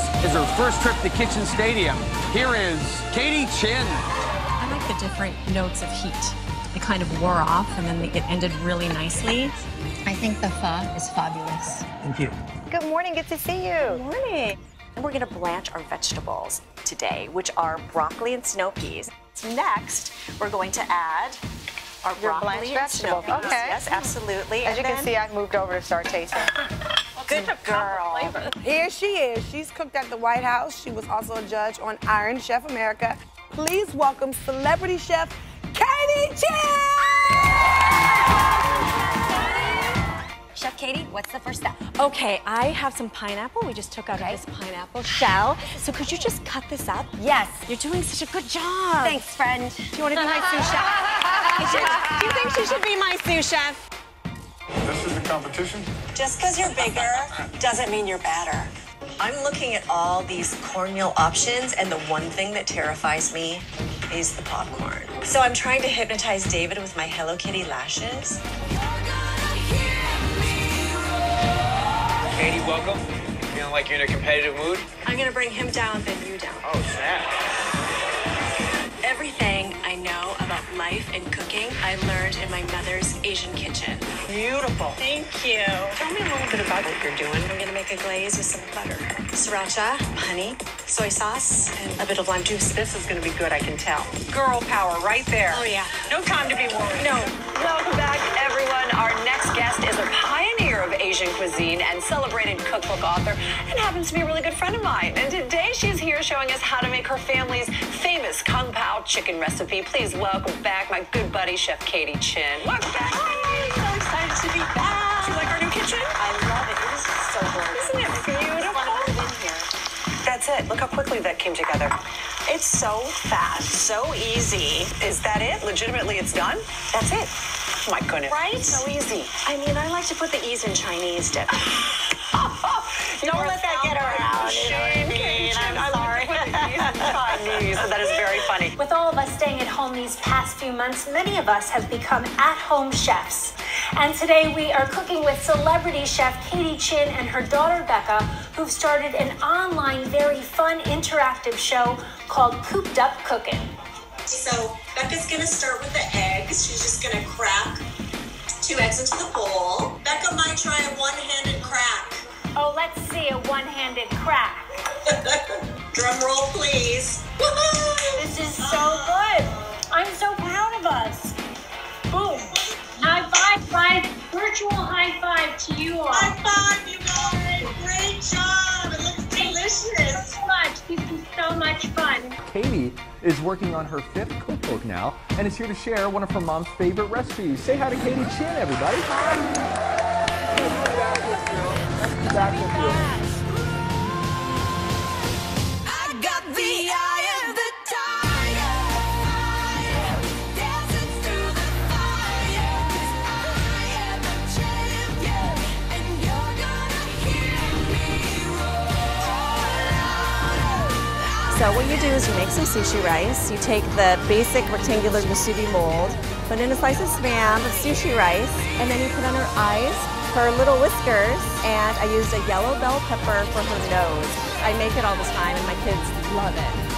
is her first trip to Kitchen Stadium. Here is Katie Chin. I like the different notes of heat. It kind of wore off, and then it ended really nicely. I think the pho is fabulous. Thank you. Good morning, good to see you. Good morning. And we're gonna blanch our vegetables today, which are broccoli and snow peas. Next, we're going to add our broccoli and snow peas. Okay. Yes, absolutely. As you can see, I moved over to start tasting. Good girl. Here she is. She's cooked at the White House. She was also a judge on Iron Chef America. Please welcome celebrity chef Katie Chin! Chef Katie, what's the first step? Okay, I have some pineapple. We just took out of this pineapple shell. So could you just cut this up? Yes. You're doing such a good job. Thanks, friend. Do you want to be my sous chef? Do you think she should be my sous chef? This is the competition? Just because you're bigger doesn't mean you're better. I'm looking at all these cornmeal options, and the one thing that terrifies me is the popcorn. So I'm trying to hypnotize David with my Hello Kitty lashes. Katie, welcome. Feeling like you're in a competitive mood? I'm gonna bring him down, then you down. Oh, snap. Everything I know about life and cooking, I learned in my mother's Asian kitchen. Beautiful. Thank you. Tell me a little bit about what you're doing. I'm gonna make a glaze with some butter, sriracha, honey, soy sauce, and a bit of lime juice. This is gonna be good, I can tell. Girl power right there. Oh, yeah. No time to be worried. No. Welcome back, everyone. Our next guest is a pioneer of Asian cuisine and celebrated cookbook author, and happens to be a really good friend of mine. And today she's here showing us how to make her family's famous Kung Pao chicken recipe. Please welcome back my good buddy, Chef Katie Chin. Welcome back. Hi, so excited to be back. Do you like our new kitchen? I love it. It is so gorgeous. Isn't it beautiful? I want to live in here. That's it. Look how quickly that came together. It's so fast, so easy. Is that it? Legitimately, it's done? That's it. Oh my goodness. Right? So easy. I mean, I like to put the E's in Chinese dip. Don't let that get around. Shame, I'm sorry. Chinese. That is very funny. With all of us staying at home these past few months, many of us have become at-home chefs. And today we are cooking with celebrity chef Katie Chin and her daughter Becca, who've started an online, very fun, interactive show called Cooped Up Cooking. So Becca's gonna start with the eggs. She's just gonna crack 2 eggs into the bowl. Becca might try a one-handed crack. Oh, let's see a one-handed crack. Drum roll, please. This is so good. I'm so proud of us. Boom. High five, virtual high five to you all. High five, you guys. Great job. It looks delicious. So much. This is so much fun. Katie is working on her 5th cookbook now and is here to share one of her mom's favorite recipes. Say hi to Katie Chin, everybody. Back with you. So what you do is you make some sushi rice. You take the basic rectangular musubi mold, put in a slice of Spam, of sushi rice, and then you put on her eyes, her little whiskers, and I used a yellow bell pepper for her nose. I make it all the time and my kids love it.